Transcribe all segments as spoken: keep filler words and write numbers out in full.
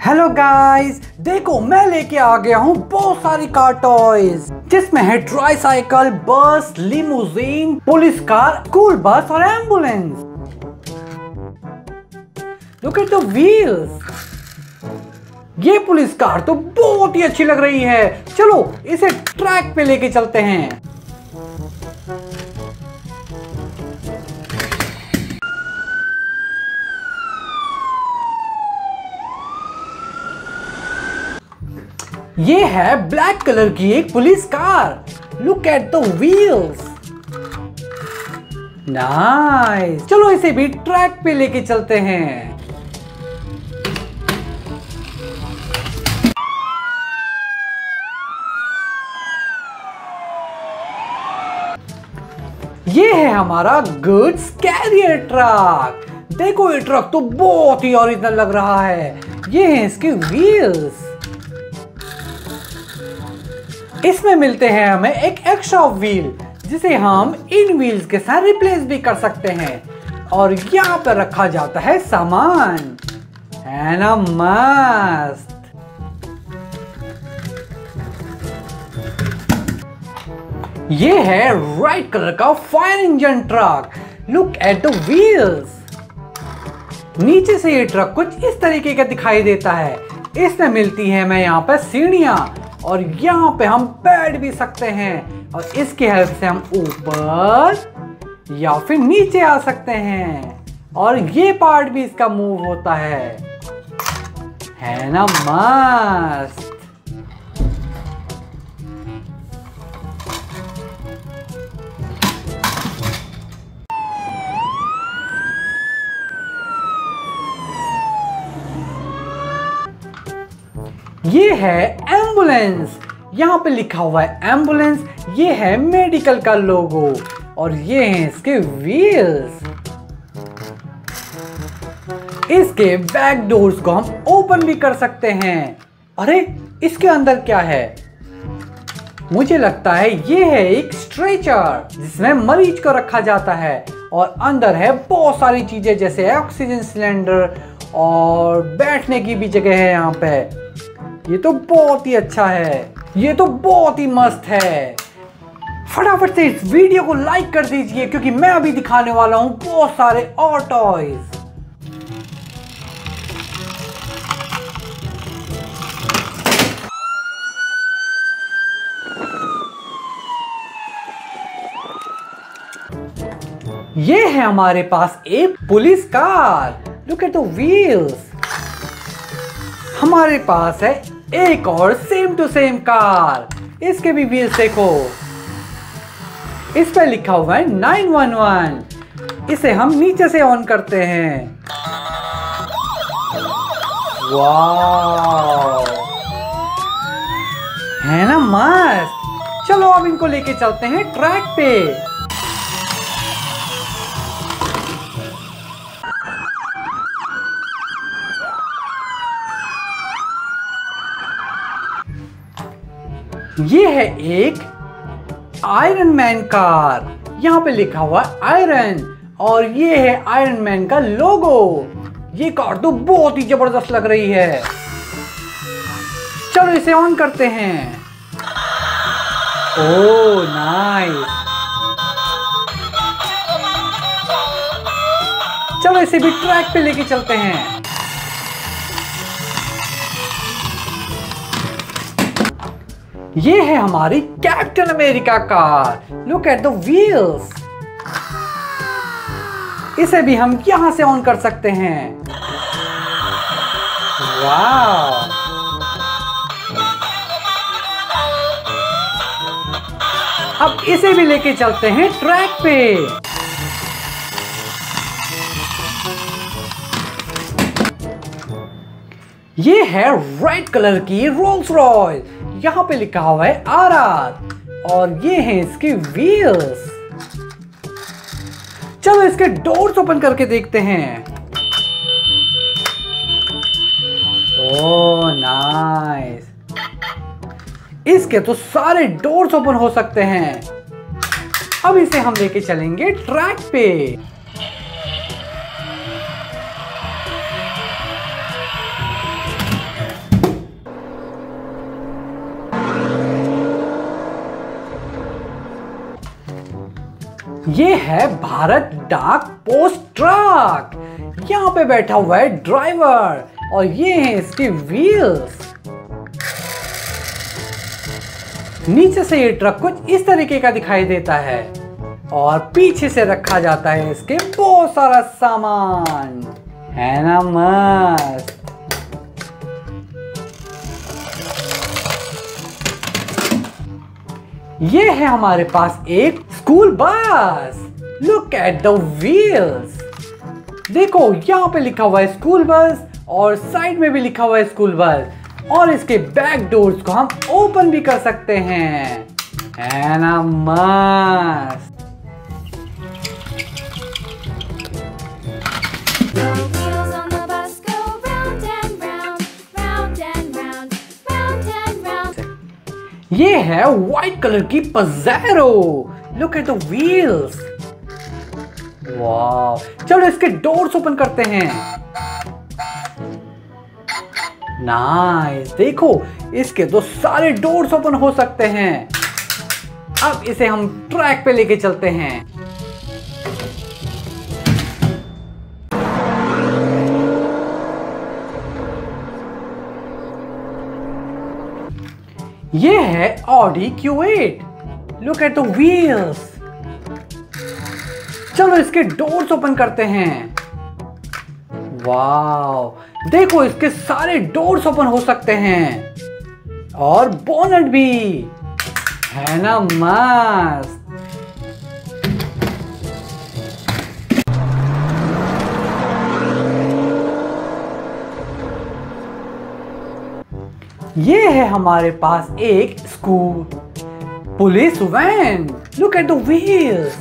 Hello guys, देखो मैं लेके आ गया हूँ बहुत सारी कार टॉयज जिसमें है ट्राईसाइकिल, बस, limousine, police car, school bus और ambulance. Look at the wheels. ये पुलिस कार तो बहुत ही अच्छी लग रही है। चलो इसे ट्रैक पे लेके चलते हैं। ये है ब्लैक कलर की एक police car. Look at the wheels. Nice. चलो इसे भी ट्रैक पे लेके चलते हैं। ये है हमारा गुड्स कैरियर ट्रक। देखो ये ट्रक तो बहुत ही ओरिजिनल लग रहा है। ये है इसके व्हील्स। इसमें मिलते हैं हमें एक एक्स्ट्रा व्हील जिसे हम इन व्हील्स के साथ रिप्लेस भी कर सकते हैं और यहाँ पर रखा जाता है सामान। है ना मस्त। ये है रेड कलर का fire engine truck. Look at the wheels. नीचे से ये ट्रक कुछ इस तरीके का दिखाई देता है। इसमें मिलती है हमें यहाँ पर सीढ़ियां और यहाँ पे हम बैठ भी सकते हैं और इसकी हेल्प से हम ऊपर या फिर नीचे आ सकते हैं और ये पार्ट भी इसका मूव होता है। है ना मस्त। ये है एम्बुलेंस। यहाँ पे लिखा हुआ है एम्बुलेंस। ये है मेडिकल का लोगो और ये हैं इसके व्हील्स। इसके बैक डोर्स को हम ओपन भी कर सकते हैं। अरे इसके अंदर क्या है? मुझे लगता है ये है एक स्ट्रेचर जिसमें मरीज को रखा जाता है और अंदर है बहुत सारी चीजें जैसे ऑक्सीजन सिलेंडर और बैठने की भी जगह है यहाँ पे। ये तो बहुत ही अच्छा है। ये तो बहुत ही मस्त है। फटाफट से इस वीडियो को लाइक कर दीजिए क्योंकि मैं अभी दिखाने वाला हूं बहुत सारे और टॉयज। ये है हमारे पास एक police car. Look at the wheels. हमारे पास है एक और सेम टू सेम कार। इसके भी व्हील्स देखो। इस पे लिखा हुआ है नाइन वन वन। इसे हम नीचे से ऑन करते हैं। वाव, है ना मस्त। चलो अब इनको लेके चलते हैं ट्रैक पे। ये है एक आयरन मैन कार। यहाँ पे लिखा हुआ है आयरन और ये है आयरन मैन का लोगो। ये कार तो बहुत ही जबरदस्त लग रही है। चलो इसे ऑन करते हैं। Oh nice. चलो इसे भी ट्रैक पे लेके चलते हैं। ये है हमारी Captain America car. Look at the wheels. इसे भी हम यहां से ऑन कर सकते हैं। वाव। अब इसे भी लेके चलते हैं ट्रैक पे। ये है रेड कलर की रोल्स रॉयस। यहाँ पे लिखा हुआ है आर आर और ये हैं इसके व्हील्स। चलो इसके डोर्स ओपन करके देखते हैं। Oh nice. इसके तो सारे डोर्स ओपन हो सकते हैं। अब इसे हम लेके चलेंगे ट्रैक पे। ये है भारत डाक पोस्ट ट्रक। यहाँ पे बैठा हुआ है ड्राइवर और ये है इसके व्हील्स। नीचे से ये ट्रक कुछ इस तरीके का दिखाई देता है और पीछे से रखा जाता है इसके बहुत सारा सामान, है ना मस्त। ये है हमारे पास एक school bus. Look at the wheels. देखो यहाँ पे लिखा हुआ है स्कूल बस और साइड में भी लिखा हुआ है स्कूल बस और इसके बैक डोर्स को हम ओपन भी कर सकते हैं, है ना मस्त। ये है व्हाइट कलर की Pajero. Look at the wheels. वाह, चलो इसके डोर्स ओपन करते हैं। नाइस, देखो इसके तो सारे डोर्स ओपन हो सकते हैं। अब इसे हम ट्रैक पे लेके चलते हैं। ये है Audi Q eight. Look at the wheels. चलो इसके डोर्स ओपन करते हैं। वाओ, देखो इसके सारे डोर्स ओपन हो सकते हैं और बोनट भी, है ना मस्त। ये है हमारे पास एक school police van. Look at the wheels.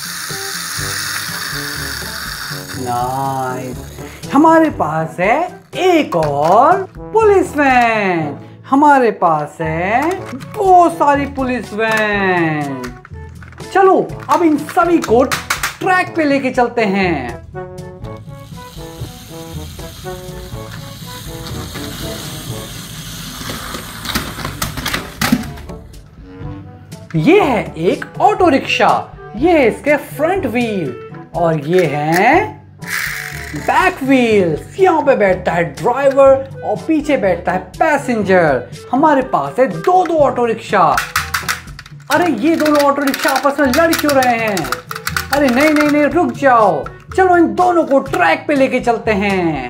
Nice, हमारे पास है एक और पुलिस वैन। हमारे पास है बहुत सारी पुलिस वैन। चलो अब इन सभी को ट्रैक पे लेके चलते हैं। ये है एक ऑटो रिक्शा। ये है इसके फ्रंट व्हील और ये है बैक व्हील्स। यहाँ पे बैठता है ड्राइवर और पीछे बैठता है पैसेंजर। हमारे पास है दो दो ऑटो रिक्शा। अरे ये दोनों ऑटो रिक्शा आपस में लड़ क्यों रहे हैं? अरे नहीं नहीं नहीं, रुक जाओ। चलो इन दोनों को ट्रैक पे लेके चलते हैं।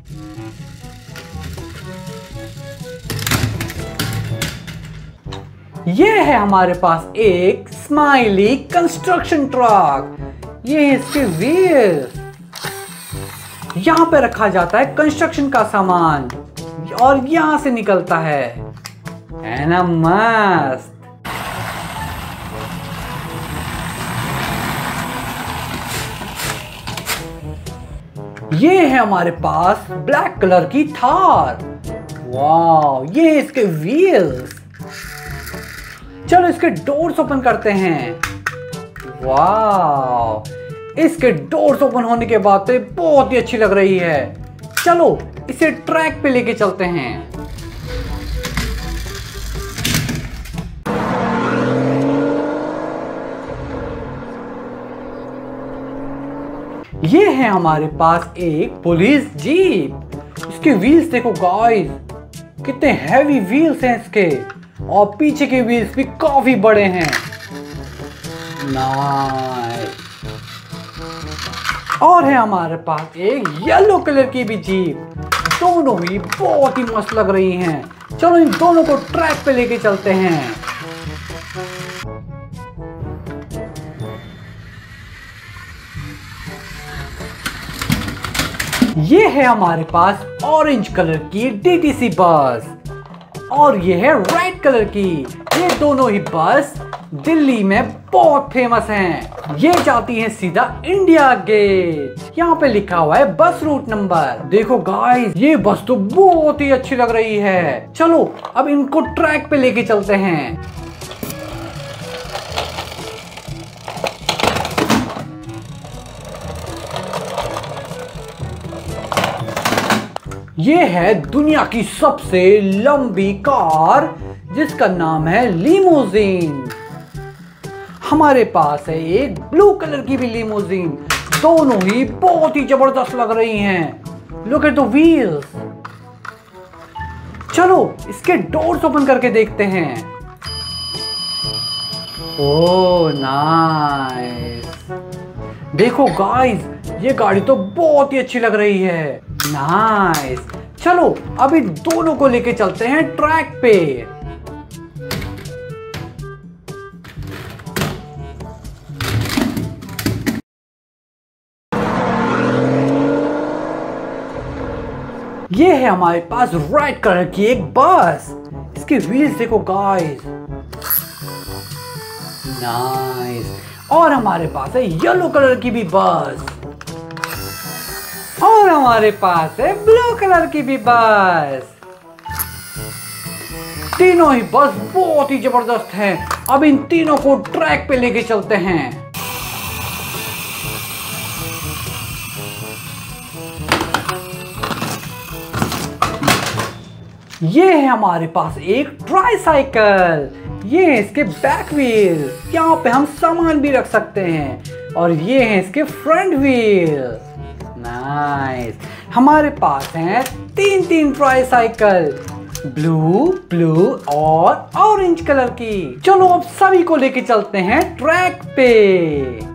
ये है हमारे पास एक स्माइली कंस्ट्रक्शन ट्रक। ये है इसके व्हील्स। यहाँ पे रखा जाता है कंस्ट्रक्शन का सामान और यहाँ से निकलता है, है ना मस्त। ये है हमारे पास ब्लैक कलर की थार। वाह, ये है इसके व्हील्स। चलो इसके डोर्स ओपन करते हैं। वाह, इसके डोर्स ओपन होने के बाद तो बहुत ही अच्छी लग रही है। चलो इसे ट्रैक पे लेके चलते हैं। ये है हमारे पास एक पुलिस जीप। इसके व्हील्स देखो गाइस, कितने हैवी व्हील्स हैं इसके और पीछे के व्हील्स भी काफी बड़े हैं। नाइस। और है हमारे पास एक येलो कलर की भी जीप। दोनों ही बहुत ही मस्त लग रही हैं। चलो इन दोनों को ट्रैक पे लेके चलते हैं। ये है हमारे पास ऑरेंज कलर की डीटीसी बस और ये है रेड कलर की। ये दोनों ही बस दिल्ली में बहुत फेमस हैं। ये जाती हैं सीधा इंडिया गेट। यहाँ पे लिखा हुआ है बस रूट नंबर। देखो गाइस, ये बस तो बहुत ही अच्छी लग रही है। चलो अब इनको ट्रैक पे लेके चलते हैं। ये है दुनिया की सबसे लंबी कार जिसका नाम है लिमोजीन। हमारे पास है एक ब्लू कलर की भी लिमोजिन। दोनों ही बहुत ही जबरदस्त लग रही हैं। Look at the wheels. चलो इसके डोर्स ओपन करके देखते हैं। Oh nice. देखो गाइस, ये गाड़ी तो बहुत ही अच्छी लग रही है। नाइस। चलो अभी दोनों को लेके चलते हैं ट्रैक पे। ये है हमारे पास रेड कलर की एक बस। इसके व्हील्स देखो गाइस। नाइस। और हमारे पास है येलो कलर की भी बस। और हमारे पास है ब्लू कलर की भी बस। तीनों ही बस बहुत ही जबरदस्त हैं। अब इन तीनों को ट्रैक पे लेके चलते हैं। ये है हमारे पास एक ट्राइसाइकिल। ये है इसके बैक व्हील, यहाँ पे हम सामान भी रख सकते हैं। और ये है इसके फ्रंट व्हील। नाइस। हमारे पास हैं तीन तीन ट्राइसाइकिल, ब्लू, ब्लू और ऑरेंज कलर की। चलो अब सभी को लेके चलते हैं ट्रैक पे।